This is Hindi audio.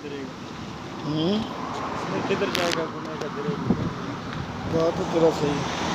हम्म, इसमें किधर जाएगा घूमेगा तेरे? बात तो तेरा सही।